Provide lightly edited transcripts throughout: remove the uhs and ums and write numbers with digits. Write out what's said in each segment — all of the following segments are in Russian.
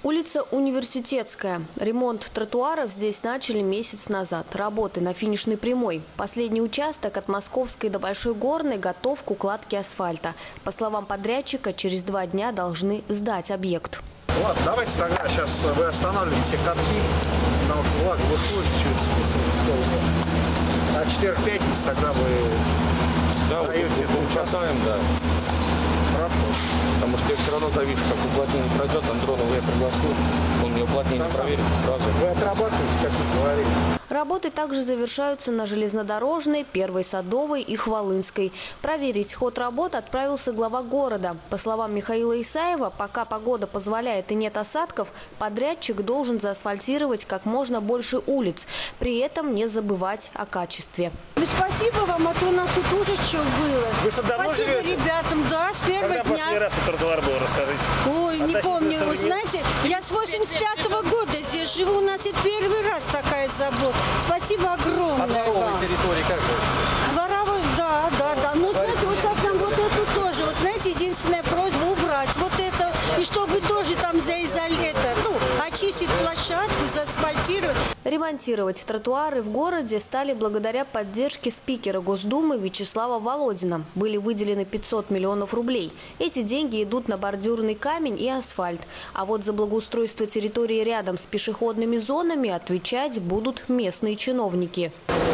Улица Университетская. Ремонт тротуаров здесь начали месяц назад. Работы на финишной прямой. Последний участок от Московской до Большой Горной готов к укладке асфальта. По словам подрядчика, через 2 дня должны сдать объект. Ладно, давайте тогда сейчас вы останавливаете все катки, потому что влага выходит, все это списывается. А четверг-пятница тогда вы сдаете участок. Да. Хорошо. Потому что я все равно завишу, как уплотнение пройдет, Андронова я приглашу, он мне уплотнение проверит сразу. Вы отрабатываете, как вы говорили. Работы также завершаются на Железнодорожной, Первой Садовой и Хвалынской. Проверить ход работ отправился глава города. По словам Михаила Исаева, пока погода позволяет и нет осадков, подрядчик должен заасфальтировать как можно больше улиц, при этом не забывать о качестве. Ну, спасибо вам, а то у нас тут уже что было. Вы что, давно спасибо живете? Ребятам, да, с первого Когда дня. последний раз тротуар был, расскажите. Ой, не помню, вы знаете, я с 85-го года здесь живу, у нас это первый раз такая забота. Спасибо огромное вам. Территории как же? Дворовой, да. Ну, знаете, вот сейчас нам вот эту тоже, вот знаете, единственная просьба убрать вот это, и чтобы тоже там очистить площадку, заасфальтировать. Ремонтировать тротуары в городе стали благодаря поддержке спикера Госдумы Вячеслава Володина. Были выделены 500 миллионов рублей. Эти деньги идут на бордюрный камень и асфальт. А вот за благоустройство территории рядом с пешеходными зонами отвечать будут местные чиновники.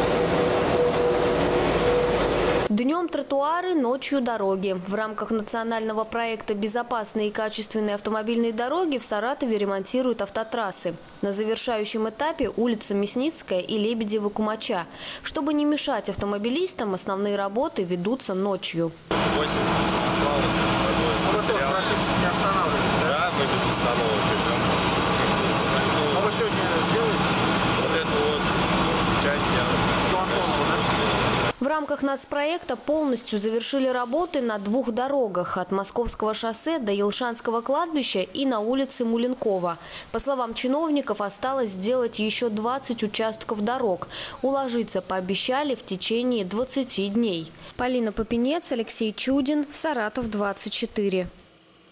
Днем тротуары, ночью дороги. В рамках национального проекта «Безопасные и качественные автомобильные дороги» в Саратове ремонтируют автотрассы. На завершающем этапе улица Мясницкая и Лебедева-Кумача. Чтобы не мешать автомобилистам, основные работы ведутся ночью. 8 асфальт, практически не останавливаетесь, да? да, мы без остановок идем. А вы сегодня сделаете? Вот эту вот часть я До Антонова, да? В рамках нацпроекта полностью завершили работы на 2 дорогах – от Московского шоссе до Елшанского кладбища и на улице Муленкова. По словам чиновников, осталось сделать еще 20 участков дорог. Уложиться пообещали в течение 20 дней. Полина Попенец, Алексей Чудин, Саратов 24.